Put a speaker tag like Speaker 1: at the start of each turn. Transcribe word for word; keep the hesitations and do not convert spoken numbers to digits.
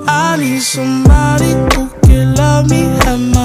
Speaker 1: I need somebody who can love me at my